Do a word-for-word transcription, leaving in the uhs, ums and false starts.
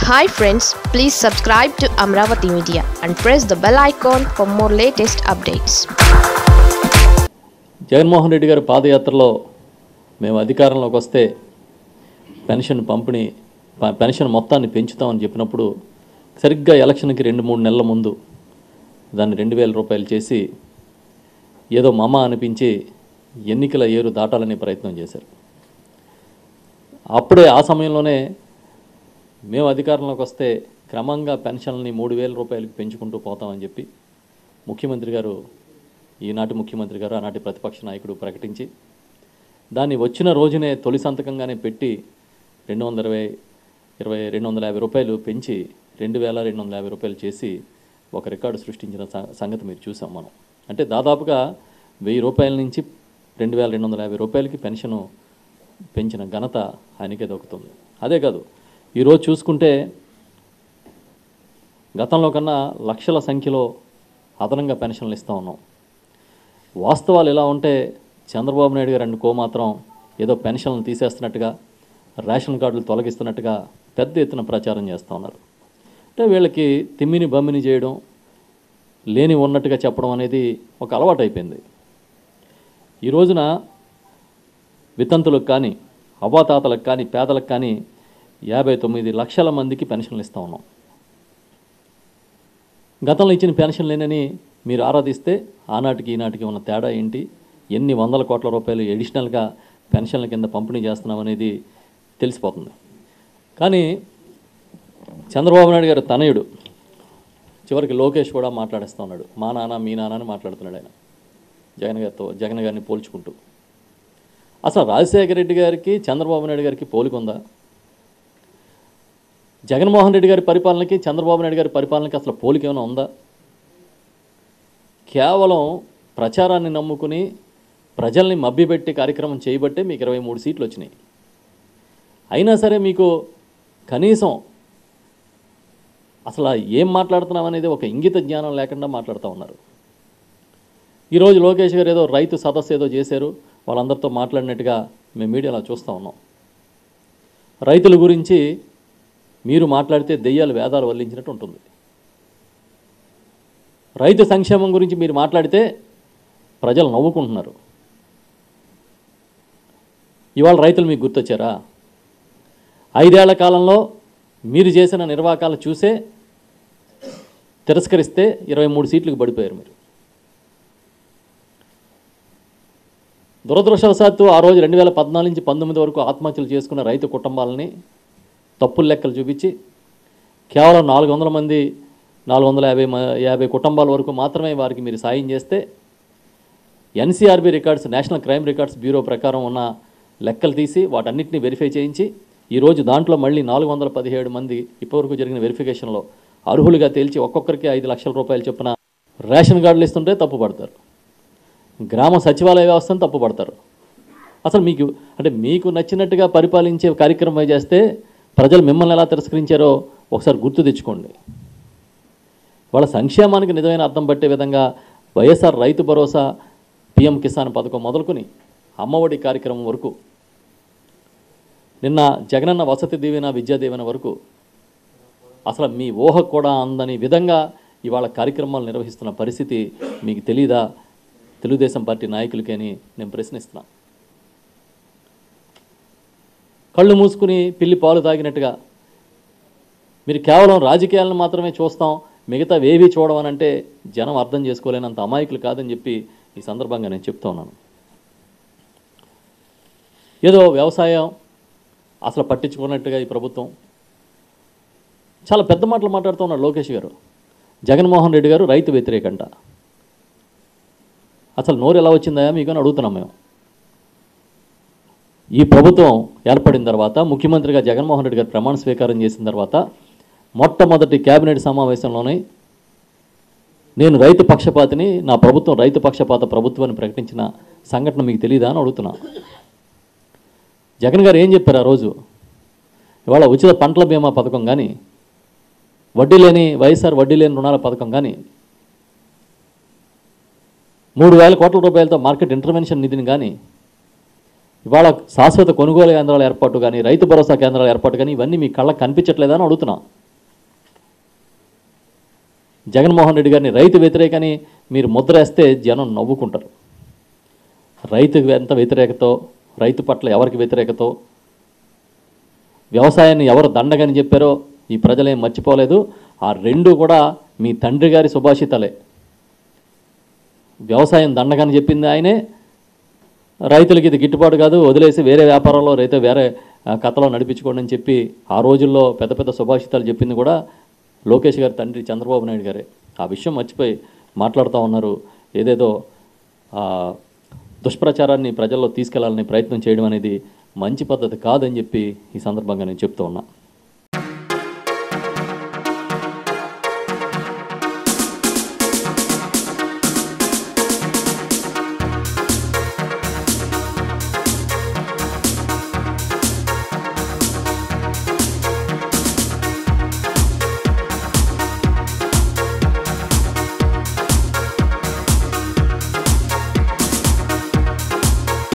Hi friends, please subscribe to Amravati Media and press the bell icon for more latest updates. Jaganmohan Reddy గారి పాదయాత్రలో మేము అధికారంలోకి వస్తే pension పంపిణీ పెన్షన్ మొత్తాన్ని పెంచుతామని చెప్పినప్పుడు సరిగ్గా ఎలక్షన్కి రెండు మూడు నెలల ముందు దాన్ని రెండు వేల రూపాయలు చేసి ఏదో మమ అనిపించి ఎన్నికల ఏరు దాటాలనే ప్రయత్నం చేశారు. అప్పుడే ఆ సమయంలోనే మేము అధికారంలోకి వస్తే క్రమంగా పెన్షన్ని మూడు వేల రూపాయలకు పెంచుకుంటూ పోతామని చెప్పి ముఖ్యమంత్రి గారు ఈనాటి ముఖ్యమంత్రి గారు ఆనాటి ప్రతిపక్ష నాయకుడు ప్రకటించి దాన్ని వచ్చిన రోజునే తొలి సంతకంగానే పెట్టి రెండు వందల ఇరవై ఇరవై రెండు వందల యాభై రూపాయలు పెంచి రెండు వేల రెండు వందల యాభై రూపాయలు చేసి ఒక రికార్డు సృష్టించిన సంగతి మీరు చూసాం మనం. అంటే దాదాపుగా వెయ్యి రూపాయల నుంచి రెండు వేల రెండు వందల యాభై రూపాయలకి పెన్షను పెంచిన ఘనత ఆయనకే దొక్కుతుంది. అదే కాదు, ఈరోజు చూసుకుంటే గతంలో కన్నా లక్షల సంఖ్యలో అదనంగా పెన్షన్లు ఇస్తూ ఉన్నాం. వాస్తవాలు ఎలా ఉంటే చంద్రబాబు నాయుడు గారు అనుకో మాత్రం ఏదో పెన్షన్లు తీసేస్తున్నట్టుగా రేషన్ కార్డులు తొలగిస్తున్నట్టుగా పెద్ద ఎత్తున ప్రచారం చేస్తూ ఉన్నారు. అంటే వీళ్ళకి తిమ్మిని బమ్మిని చేయడం, లేని ఉన్నట్టుగా చెప్పడం అనేది ఒక అలవాటు అయిపోయింది. ఈ రోజున వితంతులకు కానీ అవ్వాతాతలకు కానీ పేదలకు కానీ యాభై తొమ్మిది లక్షల మందికి పెన్షన్లు ఇస్తూ ఉన్నాం. గతంలో ఇచ్చిన పెన్షన్ లేనని మీరు ఆరాధిస్తే ఆనాటికి ఈనాటికి ఉన్న తేడా ఏంటి, ఎన్ని వందల కోట్ల రూపాయలు ఎడిషనల్గా పెన్షన్ల కింద పంపిణీ చేస్తున్నాం అనేది తెలిసిపోతుంది. కానీ చంద్రబాబు నాయుడు గారు తనయుడు చివరికి లోకేష్ కూడా మాట్లాడేస్తూ ఉన్నాడు. మా నాన్న మీ నాన్న అని మాట్లాడుతున్నాడు ఆయన జగన్ గారితో, జగన్ గారిని పోల్చుకుంటూ. అసలు రాజశేఖర రెడ్డి గారికి చంద్రబాబు నాయుడు గారికి పోలిక ఉందా? జగన్మోహన్ రెడ్డి గారి పరిపాలనకి చంద్రబాబు నాయుడు గారి పరిపాలనకి అసలు పోలిక ఏమైనా ఉందా? కేవలం ప్రచారాన్ని నమ్ముకుని ప్రజల్ని మభ్యపెట్టి కార్యక్రమం చేయబట్టే మీకు ఇరవై మూడు సీట్లు వచ్చినాయి. అయినా సరే మీకు కనీసం అసలు ఏం మాట్లాడుతున్నాం అనేది ఒక ఇంగిత జ్ఞానం లేకుండా మాట్లాడుతూ ఉన్నారు. ఈరోజు లోకేష్ గారు ఏదో రైతు సదస్సు ఏదో చేశారు, వాళ్ళందరితో మాట్లాడినట్టుగా మేము మీడియాలో చూస్తూ ఉన్నాం. రైతుల గురించి మీరు మాట్లాడితే దెయ్యాలు వేదాలు వల్లించినట్టు ఉంటుంది. రైతు సంక్షేమం గురించి మీరు మాట్లాడితే ప్రజలు నవ్వుకుంటున్నారు. ఇవాళ రైతులు మీకు గుర్తొచ్చారా? ఐదేళ్ల కాలంలో మీరు చేసిన నిర్వాకాలు చూసే తిరస్కరిస్తే ఇరవై మూడు సీట్లకు పడిపోయారు మీరు. దురదృష్టవశాత్తు ఆ రోజు రెండు వేల పద్నాలుగు నుంచి పంతొమ్మిది వరకు ఆత్మహత్యలు చేసుకున్న రైతు కుటుంబాలని తప్పులు లెక్కలు చూపించి కేవలం నాలుగు వందల మంది నాలుగు వందల యాభై యాభై కుటుంబాల వరకు మాత్రమే వారికి మీరు సాయం చేస్తే NCRB records, national crime records bureau ప్రకారం ఉన్న లెక్కలు తీసి వాటన్నిటిని వెరిఫై చేయించి ఈరోజు దాంట్లో మళ్ళీ నాలుగు వందల పదిహేడు మంది ఇప్పటివరకు జరిగిన వెరిఫికేషన్లో అర్హులుగా తేల్చి ఒక్కొక్కరికి ఐదు లక్షల రూపాయలు చొప్పున రేషన్ కార్డులు ఇస్తుంటే తప్పు పడతారు, గ్రామ సచివాలయ వ్యవస్థను తప్పు పడతారు. అసలు మీకు అంటే మీకు నచ్చినట్టుగా పరిపాలించే కార్యక్రమం చేస్తే ప్రజలు మిమ్మల్ని ఎలా తిరస్కరించారో ఒకసారి గుర్తు తెచ్చుకోండి. వాళ్ళ సంక్షేమానికి నిజమైన అర్థం పట్టే విధంగా వైఎస్ఆర్ రైతు భరోసా, పిఎం కిసాన్ పథకం మొదలుకొని అమ్మఒడి కార్యక్రమం వరకు, నిన్న జగనన్న వసతి దీవెన, విద్యా దీవెన వరకు అసలు మీ ఊహ కూడా అందని విధంగా ఇవాళ కార్యక్రమాలు నిర్వహిస్తున్న పరిస్థితి మీకు తెలీదా తెలుగుదేశం పార్టీ నాయకులకి అని నేను ప్రశ్నిస్తున్నా. కళ్ళు మూసుకుని పిల్లి పాలు తాగినట్టుగా మీరు కేవలం రాజకీయాలను మాత్రమే చూస్తాం, మిగతా వేవి చూడమనంటే జనం అర్థం చేసుకోలేనంత అమాయకులు కాదని చెప్పి ఈ సందర్భంగా నేను చెప్తా ఉన్నాను. ఏదో వ్యవసాయం అసలు పట్టించుకున్నట్టుగా ఈ ప్రభుత్వం చాలా పెద్ద మాటలు మాట్లాడుతూ ఉన్నాడు లోకేష్ గారు. జగన్మోహన్ రెడ్డి గారు రైతు వ్యతిరేకంట. అసలు నోరు ఎలా వచ్చిందా మీకు అని అడుగుతున్నాం మేము. ఈ ప్రభుత్వం ఏర్పడిన తర్వాత ముఖ్యమంత్రిగా జగన్మోహన్ రెడ్డి గారు ప్రమాణ స్వీకారం చేసిన తర్వాత మొట్టమొదటి కేబినెట్ సమావేశంలోనే నేను రైతు పక్షపాతిని, నా ప్రభుత్వం రైతు పక్షపాత ప్రభుత్వాన్ని ప్రకటించిన సంఘటన మీకు తెలియదా అని అడుగుతున్నా. జగన్ గారు ఏం చెప్పారు ఆ రోజు? ఇవాళ ఉచిత పంటల బీమా పథకం కానీ, వడ్డీ లేని వైఎస్ఆర్ వడ్డీ లేని రుణాల పథకం కానీ, మూడు వేల కోట్ల రూపాయలతో మార్కెట్ ఇంటర్వెన్షన్ నిధిని కానీ, ఇవాళ శాశ్వత కొనుగోలు కేంద్రాల ఏర్పాటు కానీ రైతు భరోసా కేంద్రాల ఏర్పాటు కానీ ఇవన్నీ మీ కళ్ళకు కనిపించట్లేదని అడుగుతున్నాం. జగన్మోహన్ రెడ్డి గారిని రైతు వ్యతిరేకని మీరు ముద్రేస్తే జనం నవ్వుకుంటారు. రైతుకు ఎంత వ్యతిరేకతో, రైతు పట్ల ఎవరికి వ్యతిరేకతో, వ్యవసాయాన్ని ఎవరు దండగని చెప్పారో ఈ ప్రజలేం మర్చిపోలేదు. ఆ రెండు కూడా మీ తండ్రి గారి సుభాషితాలే. వ్యవసాయం దండగని చెప్పింది ఆయనే, రైతులకి ఇది గిట్టుబాటు కాదు వదిలేసి వేరే వ్యాపారంలో రైతు వేరే కథలో నడిపించుకోండి అని చెప్పి ఆ రోజుల్లో పెద్ద పెద్ద సుభాషితాలు చెప్పింది కూడా లోకేష్ గారి తండ్రి చంద్రబాబు నాయుడు గారే. ఆ విషయం మర్చిపోయి మాట్లాడుతూ ఉన్నారు. ఏదేదో దుష్ప్రచారాన్ని ప్రజల్లో తీసుకెళ్లాలని ప్రయత్నం చేయడం అనేది మంచి పద్ధతి కాదని చెప్పి ఈ సందర్భంగా నేను చెప్తూ ఉన్నా.